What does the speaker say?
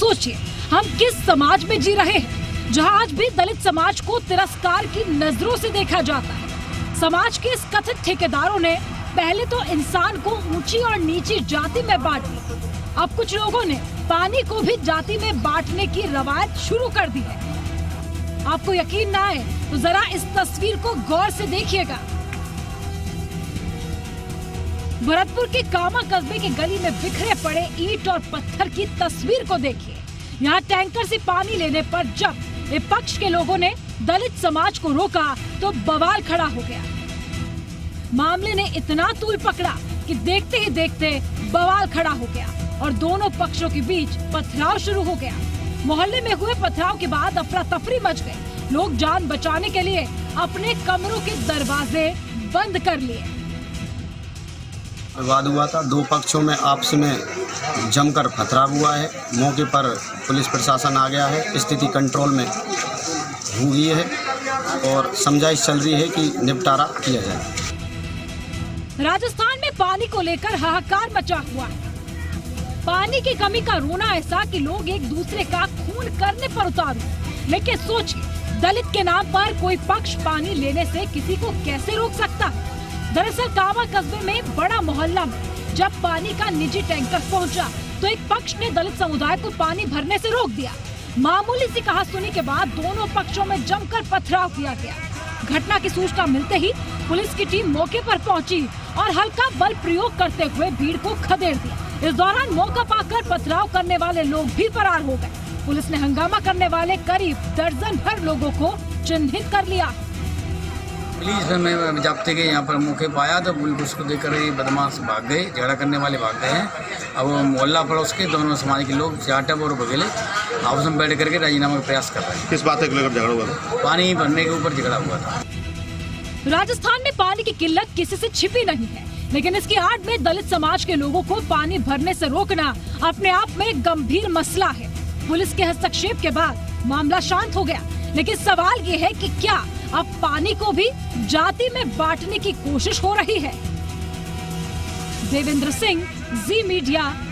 सोचिए हम किस समाज में जी रहे हैं, जहां आज भी दलित समाज को तिरस्कार की नजरों से देखा जाता है। समाज के इस कथित ठेकेदारों ने पहले तो इंसान को ऊंची और नीची जाति में बांट दिया। अब कुछ लोगों ने पानी को भी जाति में बांटने की रवायत शुरू कर दी है। आपको यकीन ना आए तो जरा इस तस्वीर को गौर से देखिएगा। भरतपुर के कामा कस्बे की गली में बिखरे पड़े ईंट और पत्थर की तस्वीर को देखिए। यहाँ टैंकर से पानी लेने पर जब विपक्ष के लोगों ने दलित समाज को रोका तो बवाल खड़ा हो गया। मामले ने इतना तूल पकड़ा कि देखते ही देखते बवाल खड़ा हो गया और दोनों पक्षों के बीच पथराव शुरू हो गया। मोहल्ले में हुए पथराव के बाद अफरा तफरी मच गई। लोग जान बचाने के लिए अपने कमरों के दरवाजे बंद कर लिए। विवाद हुआ था, दो पक्षों में आपस में जमकर पथराव हुआ है। मौके पर पुलिस प्रशासन आ गया है, स्थिति कंट्रोल में हो गई है और समझाइश चल रही है कि निपटारा किया जाए। राजस्थान में पानी को लेकर हाहाकार मचा हुआ है। पानी की कमी का रोना ऐसा कि लोग एक दूसरे का खून करने पर उतारू। लेकिन सोचिए, दलित के नाम पर कोई पक्ष पानी लेने से किसी को कैसे रोक सकता है? दरअसल कामा कस्बे में बड़ा मोहल्ला में जब पानी का निजी टैंकर पहुंचा तो एक पक्ष ने दलित समुदाय को पानी भरने से रोक दिया। मामूली सी कहासुनी के बाद दोनों पक्षों में जमकर पथराव किया गया। घटना की सूचना मिलते ही पुलिस की टीम मौके पर पहुंची और हल्का बल प्रयोग करते हुए भीड़ को खदेड़ दिया। इस दौरान मौका पाकर पथराव करने वाले लोग भी फरार हो गए। पुलिस ने हंगामा करने वाले करीब दर्जन भर लोगों को चिन्हित कर लिया। पुलिस में जाप्ते के यहाँ पर मौके पाया तो पुलिस को देखकर ये बदमाश भाग गए, झगड़ा करने वाले भाग गए हैं। अब मोहल्ला पड़ोस के दोनों समाज के लोग चाटप और बघेले आपस में बैठ करके राजीनामा का प्रयास कर रहे हैं। किस बात को लेकर झगड़ा हुआ था? पानी भरने के ऊपर झगड़ा हुआ था। राजस्थान में पानी की किल्लत किसी से छिपी नहीं है, लेकिन इसकी आड़ में दलित समाज के लोगों को पानी भरने से रोकना अपने आप में गंभीर मसला है। पुलिस के हस्तक्षेप के बाद मामला शांत हो गया, लेकिन सवाल ये है कि क्या अब पानी को भी जाति में बांटने की कोशिश हो रही है? देवेंद्र सिंह, जी मीडिया,